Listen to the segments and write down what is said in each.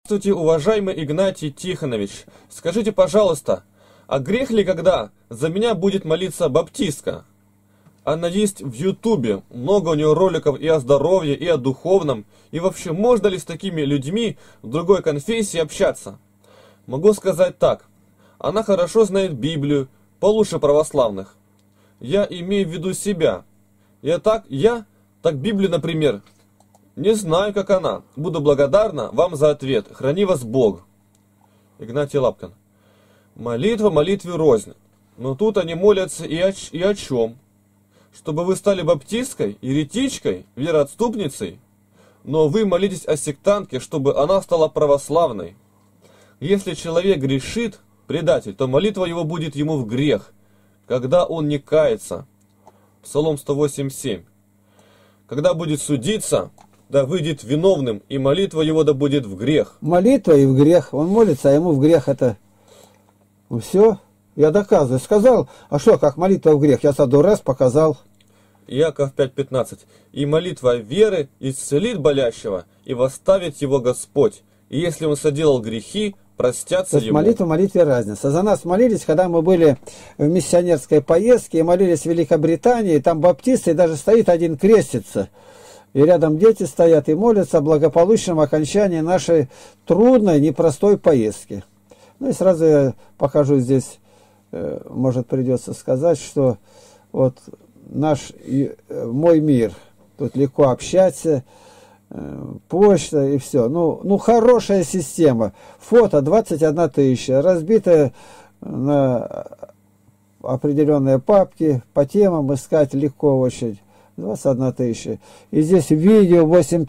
Здравствуйте, уважаемый Игнатий Тихонович. Скажите, пожалуйста, а грех ли, когда за меня будет молиться баптистка? Она есть в Ютубе, много у нее роликов и о здоровье, и о духовном. И вообще, можно ли с такими людьми в другой конфессии общаться? Могу сказать так. Она хорошо знает Библию, получше православных. Я имею в виду себя. Я так Библию, например, не знаю, как она. Буду благодарна вам за ответ. Храни вас Бог. Игнатий Лапкин. Молитва молитве рознь. Но тут они молятся и о чем? Чтобы вы стали баптисткой, еретичкой, вероотступницей? Но вы молитесь о сектантке, чтобы она стала православной. Если человек грешит, предатель, то молитва его будет ему в грех, когда он не кается. Псалом 108:7. Когда будет судиться, да выйдет виновным, и молитва его да будет в грех. Молитва и в грех. Он молится, а ему в грех это... Все, я доказываю. Сказал, а что, как молитва в грех? Я саду раз показал. Иаков 5:15. И молитва веры исцелит болящего, и восставит его Господь. И если он соделал грехи, простятся ему. Молитва, молитве разница. За нас молились, когда мы были в миссионерской поездке, и молились в Великобритании, там баптисты, и даже стоит один крестится. И рядом дети стоят и молятся о благополучном окончании нашей трудной, непростой поездки. Ну и сразу я покажу здесь, может придется сказать, что вот мой мир, тут легко общаться, почта и все. Ну хорошая система. Фото 21 тысяча, разбитая на определенные папки, по темам искать легко очень. 21 тысяча. И здесь видео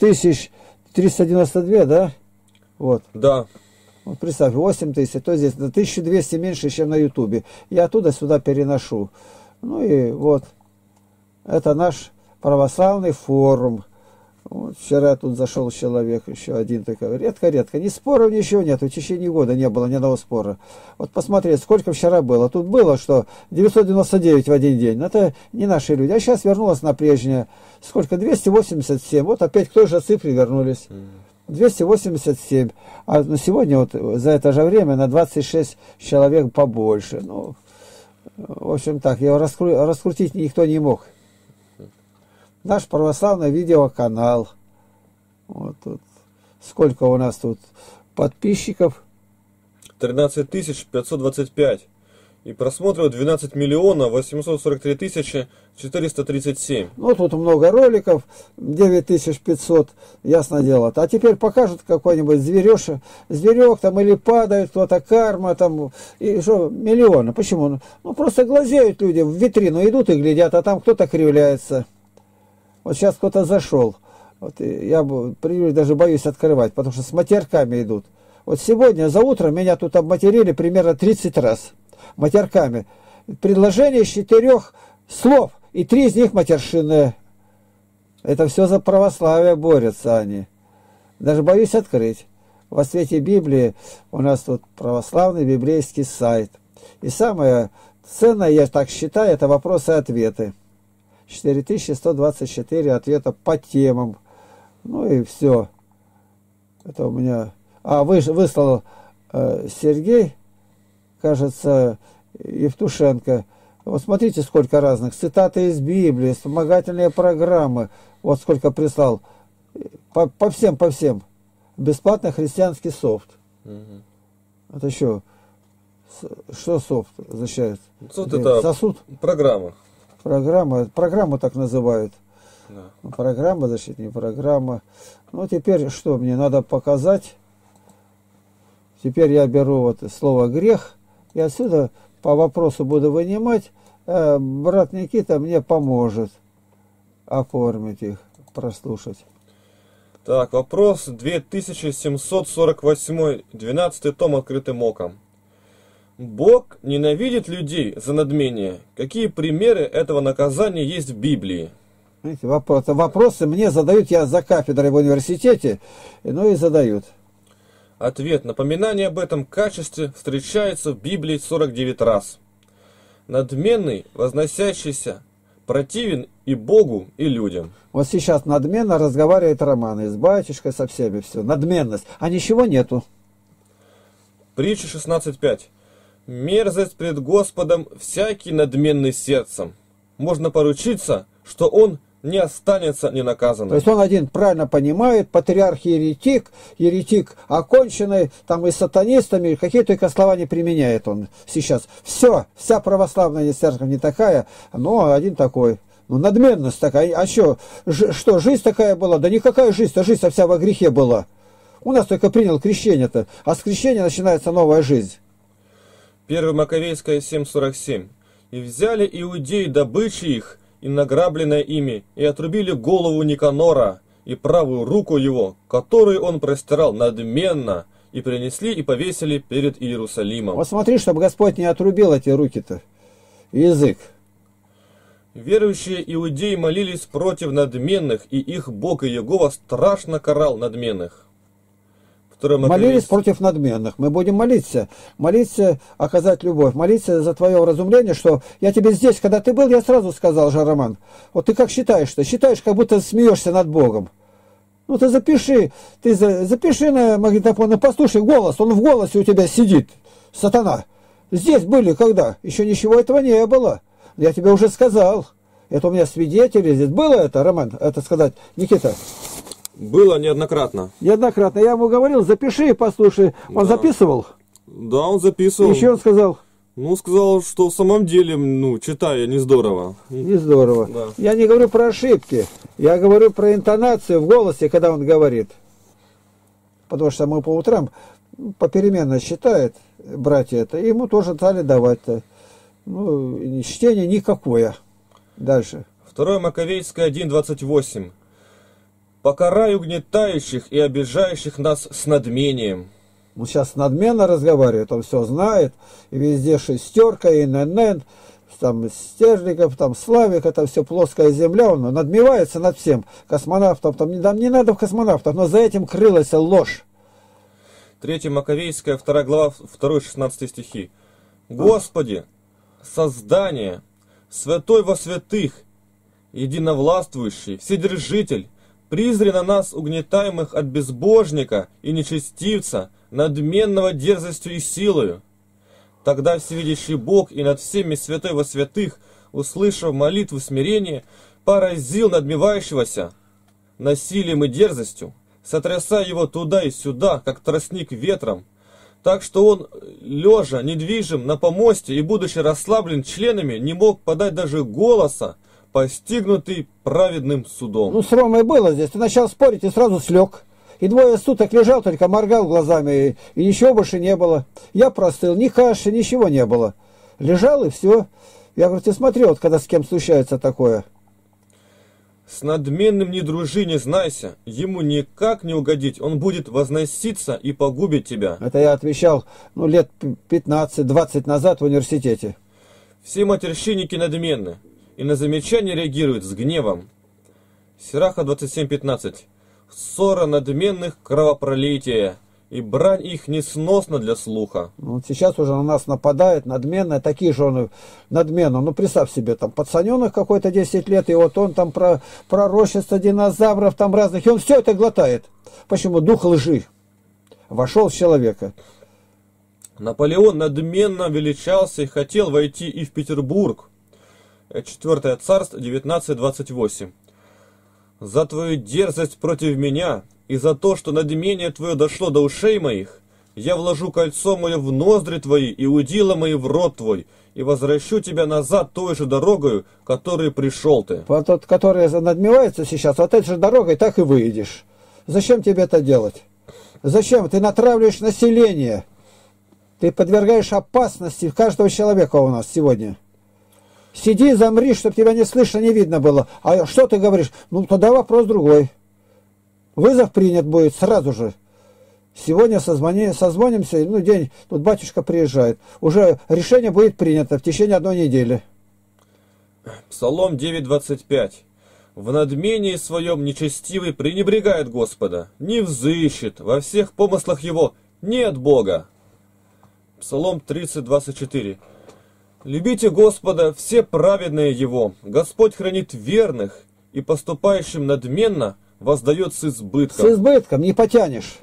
8392, да? Вот. Да. Вот представь, 8 тысяч, то здесь на 1200 меньше, чем на Ютубе. Я оттуда сюда переношу. Ну и вот. Это наш православный форум. Вот вчера тут зашел человек, еще один такой. Редко-редко. Ни споров, ничего нет. В течение года не было ни одного спора. Вот посмотреть, сколько вчера было. Тут было, что 999 в один день. Но это не наши люди. А сейчас вернулось на прежнее. Сколько? 287. Вот опять к той же цифре вернулись. 287. А на сегодня вот за это же время на 26 человек побольше. Ну, в общем так, его раскрутить никто не мог. Наш православный видеоканал. Вот тут. Сколько у нас тут подписчиков? 13 525. И просмотров 12 843 437. Ну, тут много роликов, 9500, ясно дело. А теперь покажут какой-нибудь зверек там, или падает кто-то, карма там, и что, миллионы. Почему? Ну, просто глазеют люди, в витрину идут и глядят, а там кто-то кривляется. Вот сейчас кто-то зашел. Вот я даже боюсь открывать, потому что с матерками идут. Вот сегодня за утро меня тут обматерили примерно 30 раз. Матерками. Предложение из 4 слов, и 3 из них матершинные. Это все за православие борются они. Даже боюсь открыть. Во свете Библии у нас тут православный библейский сайт. И самое ценное, я так считаю, это вопросы и ответы. 4124 ответа по темам. Ну и все. Это у меня... выслал Сергей, кажется, Евтушенко. Вот смотрите, сколько разных. Цитаты из Библии, вспомогательные программы. Вот сколько прислал. По всем. Бесплатный христианский софт. Угу. Это еще... Что софт означает? Софт это сосуд? Программа. Программу так называют. Да. Программа, значит, не программа. Ну, теперь что мне надо показать? Теперь я беру вот слово «грех», и отсюда по вопросу буду вынимать. Брат Никита мне поможет оформить их, прослушать. Так, вопрос 2748, 12 том открытым оком. Бог ненавидит людей за надмение. Какие примеры этого наказания есть в Библии? Видите, вопросы мне задают, я за кафедрой в университете, ну и задают. Ответ. Напоминание об этом качестве встречается в Библии 49 раз. Надменный, возносящийся, противен и Богу, и людям. Вот сейчас надменно разговаривает Роман, и с батюшкой, со всеми, все. Надменность. А ничего нету. Притча 16.5. Мерзость пред Господом всякий надменный сердцем. Можно поручиться, что он не останется То ненаказанным. есть он один правильно понимает, патриарх еретик, еретик оконченный, там и сатанистами, какие только слова не применяет он сейчас. Все, вся православная церковь не такая, но один такой. Ну, надменность такая. А что, жизнь такая была? Да никакая жизнь-то, жизнь-то вся во грехе была. У нас только принял крещение-то, а с крещения начинается новая жизнь. 1 Маковейская 7.47. И взяли иудеи добычи их, и награбленное ими, и отрубили голову Никанора, и правую руку его, которую он простирал надменно, и принесли и повесили перед Иерусалимом. Вот смотри, чтобы Господь не отрубил эти руки-то, язык. Верующие иудеи молились против надменных, и их Бог Иегова страшно карал надменных. Молились против надменных. Мы будем молиться. Молиться, оказать любовь. Молиться за твое вразумление, что я тебе здесь, когда ты был, я сразу сказал же, Роман. Вот ты как считаешь-то? Считаешь, как будто смеешься над Богом. Ну ты запиши на магнитофон и послушай голос. Он в голосе у тебя сидит. Сатана. Здесь были когда? Еще ничего этого не было. Я тебе уже сказал. Это у меня свидетели здесь. Было это, Роман? Это сказать, Никита? Было неоднократно. Неоднократно. Я ему говорил, запиши и послушай. Он записывал? Да, он записывал. Еще он сказал? Ну, сказал, что в самом деле, читая, не здорово. Не здорово. Да. Я не говорю про ошибки. Я говорю про интонацию в голосе, когда он говорит. Потому что мы по утрам попеременно считает, братья это, и ему тоже стали давать-то. Ну, чтение никакое. Дальше. 2 Маковейская 1.28. Покарай угнетающих и обижающих нас с надмением. Он сейчас надменно разговаривает, он все знает, и везде шестерка, и ННН, там Стержников, там Славик, это все плоская земля, он надмевается над всем. Космонавтов, там не надо в космонавтов, но за этим крылась ложь. 3 Маковейская, 2 глава, 2-16 стихи. Господи, создание, святой во святых, единовластвующий, вседержитель, призри на нас, угнетаемых от безбожника и нечестивца, надменного дерзостью и силою. Тогда всевидящий Бог и над всеми святой во святых, услышав молитву смирения, поразил надмевающегося насилием и дерзостью, сотрясая его туда и сюда, как тростник ветром, так что он, лежа, недвижим на помосте и будучи расслаблен членами, не мог подать даже голоса, постигнутый праведным судом. Ну, с Ромой было здесь. Ты начал спорить и сразу слег. И 2 суток лежал, только моргал глазами, и ничего больше не было. Я простыл, ни каши, ничего не было. Лежал и все. Я говорю, ты смотри, вот когда с кем случается такое. С надменным не дружи, не знайся, ему никак не угодить, он будет возноситься и погубит тебя. Это я отвечал, лет 15-20 назад в университете. Все матерщинники надменны и на замечания реагируют с гневом. Сираха 27.15. Ссора надменных кровопролития, и брань их несносна для слуха. Вот сейчас уже на нас нападает надменно, такие же он надменно. Ну, представь себе, там пацаненок какой-то 10 лет, и вот он там про пророчество динозавров там разных, и он все это глотает. Почему? Дух лжи вошел в человека. Наполеон надменно величался и хотел войти и в Петербург. 4 Царств 19.28. За твою дерзость против меня и за то, что надмение твое дошло до ушей моих, я вложу кольцо мое в ноздри твои и удила мои в рот твой, и возвращу тебя назад той же дорогою, которой пришел ты. Вот тот, который надмевается сейчас, вот этой же дорогой так и выйдешь. Зачем тебе это делать? Зачем? Ты натравливаешь население. Ты подвергаешь опасности каждого человека у нас сегодня. Сиди, замри, чтобы тебя не слышно, не видно было. А что ты говоришь? Ну, тогда вопрос другой. Вызов принят будет сразу же. Сегодня созвонимся, день, тут батюшка приезжает. Уже решение будет принято в течение 1 недели. Псалом 9.25. В надмении своем нечестивый пренебрегает Господа, не взыщет, во всех помыслах его нет Бога. Псалом 30.24. Любите Господа, все праведные Его. Господь хранит верных, и поступающим надменно воздает с избытком. С избытком не потянешь.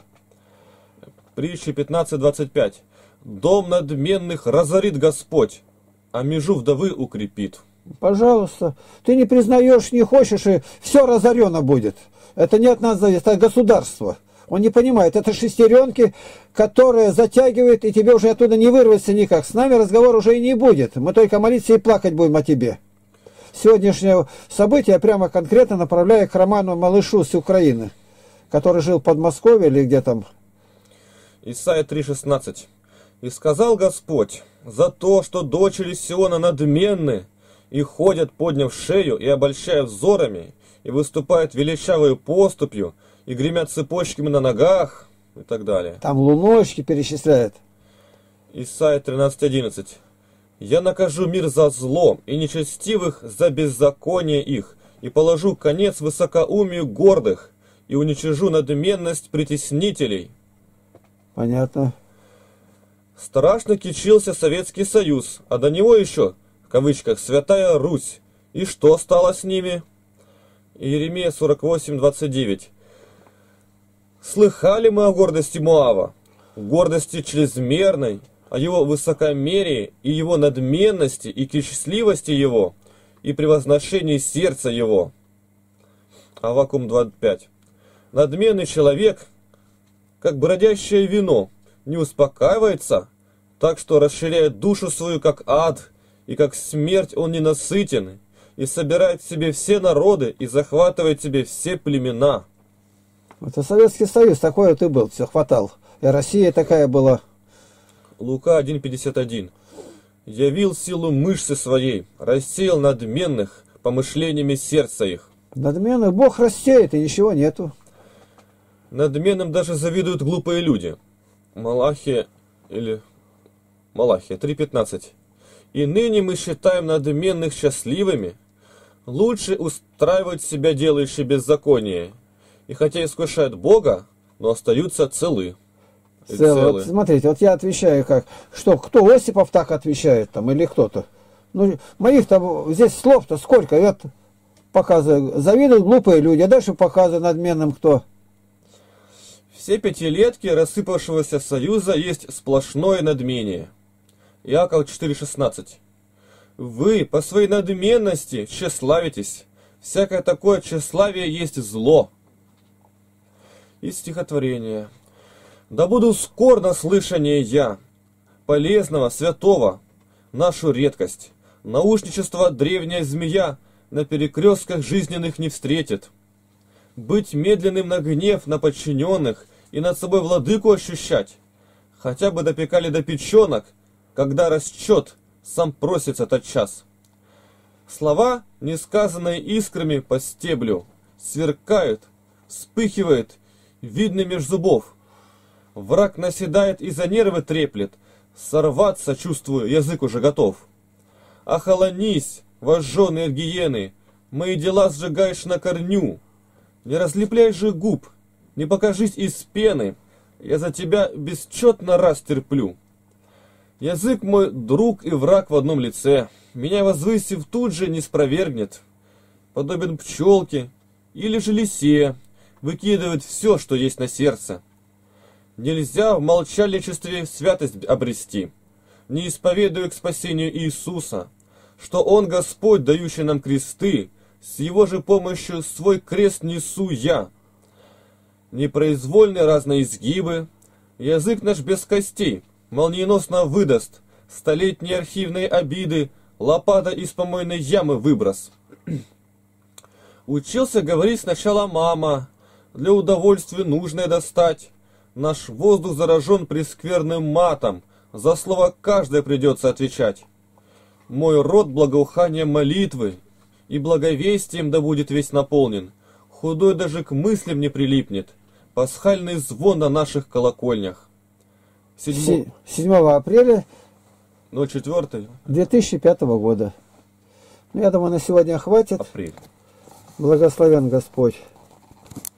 Притча 15:25. Дом надменных разорит Господь, а межу вдовы укрепит. Пожалуйста. Ты не признаешь, не хочешь, и все разорено будет. Это не от нас зависит, это от государства. Он не понимает, это шестеренки, которые затягивают, и тебе уже оттуда не вырваться никак. С нами разговор уже и не будет. Мы только молиться и плакать будем о тебе. Сегодняшнее событие я прямо конкретно направляю к Роману Малышу с Украины, который жил в Подмосковье или где там. Исайя 3:16. «И сказал Господь, за то, что дочери Сиона надменны, и ходят, подняв шею, и обольщая взорами, и выступают величавой поступью, и гремят цепочками на ногах», и так далее. Там луночки перечисляет. Исайя 13:11. «Я накажу мир за зло, и нечестивых за беззаконие их, и положу конец высокоумию гордых, и уничижу надменность притеснителей». Понятно. Страшно кичился Советский Союз, а до него еще, в кавычках, Святая Русь. И что стало с ними? Иеремия 48:29. «Слыхали мы о гордости Моава, гордости чрезмерной, о его высокомерии и его надменности и кичливости его, и превозношении сердца его». Аввакум 2:5. «Надменный человек, как бродящее вино, не успокаивается, так что расширяет душу свою, как ад, и как смерть он ненасытен, и собирает в себе все народы, и захватывает в себе все племена». Это Советский Союз, такой вот и был, все хватал. И Россия такая была. Лука 1:51. «Явил силу мышцы своей, рассеял надменных помышлениями сердца их». Надменный Бог рассеет, и ничего нету. Надменным даже завидуют глупые люди. Малахия 3:15. «И ныне мы считаем надменных счастливыми, лучше устраивать себя делающие беззаконие, и хотя искушают Бога, но остаются целы». Вот, смотрите, вот я отвечаю как, что кто Осипов так отвечает там или кто-то. Ну, моих там здесь слов-то сколько, я показываю, завидуют глупые люди, а дальше показываю надменным кто. Все пятилетки рассыпавшегося союза есть сплошное надмение. Иаков 4:16. «Вы по своей надменности тщеславитесь, всякое такое тщеславие есть зло». Из стихотворения. «Да буду скор на слышание я, полезного, святого, нашу редкость. Наушничество древняя змея на перекрестках жизненных не встретит. Быть медленным на гнев на подчиненных и над собой владыку ощущать, хотя бы допекали до печенок, когда расчет сам просится тотчас. Слова, несказанные искрами по стеблю, сверкают, вспыхивают, видны меж зубов. Враг наседает и за нервы треплет, сорваться, чувствую, язык уже готов. Охолонись, вожженые гиены, мои дела сжигаешь на корню. Не разлепляй же губ, не покажись из пены, я за тебя бесчетно раз терплю. Язык мой друг и враг в одном лице, меня возвысив тут же не спровергнет. Подобен пчелке или же лисе, выкидывает все, что есть на сердце. Нельзя в молчаличестве святость обрести, не исповедуя к спасению Иисуса, что Он Господь, дающий нам кресты, с Его же помощью свой крест несу я. Непроизвольны разные изгибы, язык наш без костей молниеносно выдаст, столетние архивные обиды, лопата из помойной ямы выброс. Учился говорить сначала мама, для удовольствия нужное достать. Наш воздух заражен прескверным матом, за слово каждое придется отвечать. Мой рот благоуханием молитвы, и благовестием да будет весь наполнен. Худой даже к мыслям не прилипнет, пасхальный звон на наших колокольнях. 7 апреля 04 2005 года. Ну, я думаю, на сегодня хватит. Апрель. Благословен Господь.